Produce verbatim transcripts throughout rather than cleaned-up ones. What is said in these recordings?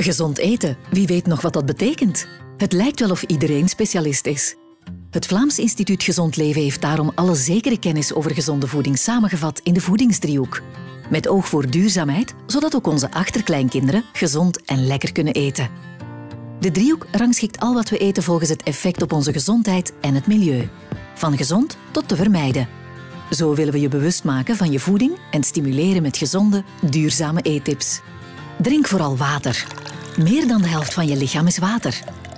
Gezond eten, wie weet nog wat dat betekent? Het lijkt wel of iedereen specialist is. Het Vlaams Instituut Gezond Leven heeft daarom alle zekere kennis over gezonde voeding samengevat in de voedingsdriehoek. Met oog voor duurzaamheid, zodat ook onze achterkleinkinderen gezond en lekker kunnen eten. De driehoek rangschikt al wat we eten volgens het effect op onze gezondheid en het milieu. Van gezond tot te vermijden. Zo willen we je bewust maken van je voeding en stimuleren met gezonde, duurzame eettips. Drink vooral water. Meer dan de helft van je lichaam is water.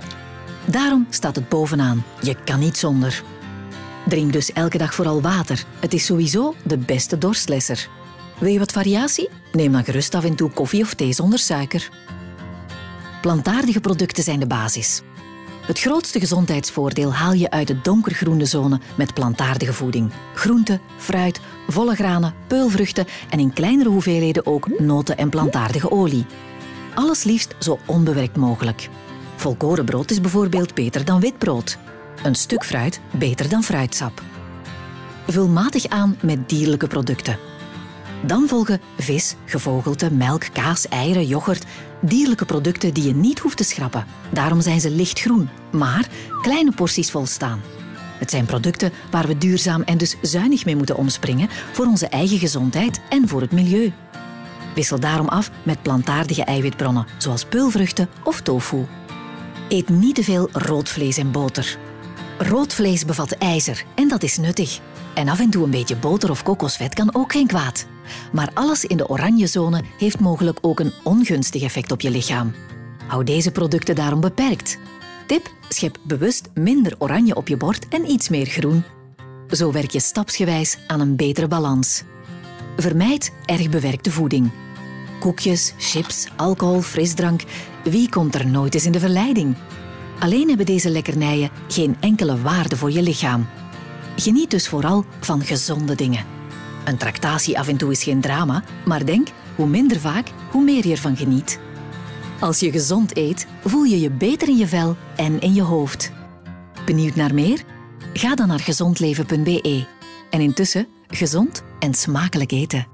Daarom staat het bovenaan. Je kan niet zonder. Drink dus elke dag vooral water. Het is sowieso de beste dorstlesser. Wil je wat variatie? Neem dan gerust af en toe koffie of thee zonder suiker. Plantaardige producten zijn de basis. Het grootste gezondheidsvoordeel haal je uit de donkergroene zone met plantaardige voeding. Groenten, fruit, volle granen, peulvruchten en in kleinere hoeveelheden ook noten en plantaardige olie. Alles liefst zo onbewerkt mogelijk. Volkorenbrood is bijvoorbeeld beter dan witbrood. Een stuk fruit beter dan fruitsap. Vul matig aan met dierlijke producten. Dan volgen vis, gevogelte, melk, kaas, eieren, yoghurt. Dierlijke producten die je niet hoeft te schrappen. Daarom zijn ze lichtgroen, maar kleine porties volstaan. Het zijn producten waar we duurzaam en dus zuinig mee moeten omspringen voor onze eigen gezondheid en voor het milieu. Wissel daarom af met plantaardige eiwitbronnen, zoals peulvruchten of tofu. Eet niet te veel rood vlees en boter. Rood vlees bevat ijzer en dat is nuttig. En af en toe een beetje boter of kokosvet kan ook geen kwaad. Maar alles in de oranje zone heeft mogelijk ook een ongunstig effect op je lichaam. Hou deze producten daarom beperkt. Tip: schep bewust minder oranje op je bord en iets meer groen. Zo werk je stapsgewijs aan een betere balans. Vermijd erg bewerkte voeding. Koekjes, chips, alcohol, frisdrank. Wie komt er nooit eens in de verleiding? Alleen hebben deze lekkernijen geen enkele waarde voor je lichaam. Geniet dus vooral van gezonde dingen. Een tractatie af en toe is geen drama, maar denk, hoe minder vaak, hoe meer je ervan geniet. Als je gezond eet, voel je je beter in je vel en in je hoofd. Benieuwd naar meer? Ga dan naar gezondleven punt be. En intussen, gezond en smakelijk eten.